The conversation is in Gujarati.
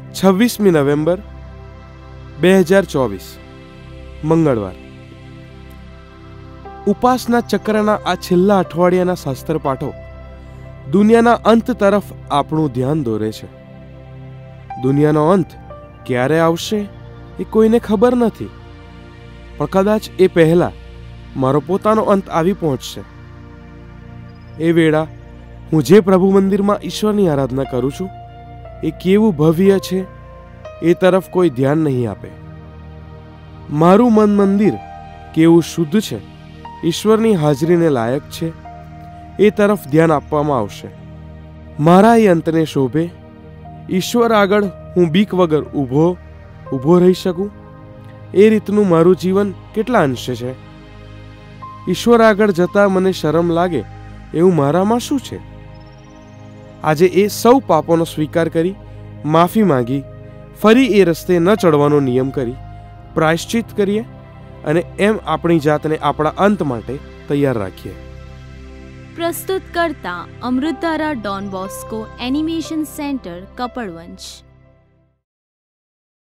26મી નવેમ્બર 2024 મંગળવાર. ઉપાસના ચક્રના આ છેલ્લા અઠવાડિયાના શાસ્ત્ર પાઠો દુનિયાના અંત તરફ આપણું ધ્યાન દોરે છે. દુનિયાનો અંત ક્યારે આવશે એ કોઈને ખબર નથી, પણ કદાચ એ પહેલા મારો પોતાનો અંત આવી પહોંચશે. એ વેળા હું જે પ્રભુ મંદિરમાં ઈશ્વરની આરાધના કરું છું એ કેવું ભવ્ય છે એ તરફ કોઈ ધ્યાન નહીં આપે. મારું મન મંદિર કેવું શુદ્ધ છે, ઈશ્વરની હાજરીને લાયક છે એ તરફ ધ્યાન આપવામાં આવશે. મારા એ અંતને શોભે ઈશ્વર આગળ હું બીક વગર ઊભો રહી શકું એ રીતનું મારું જીવન કેટલા અંશે છે. ઈશ્વર આગળ જતા મને શરમ લાગે એવું મારામાં શું છે? આજે એ સૌ પાપોનો સ્વીકાર કરી, માફી માંગી, ફરી એ રસ્તે ન ચડવાનો નિયમ કરી પ્રાયશ્ચિત કરીએ અને એમ આપણી જાતને આપણા અંત માટે તૈયાર રાખીએ. પ્રસ્તુત કરતા Amritdhara Don Bosco animation centre, Kapadvanj.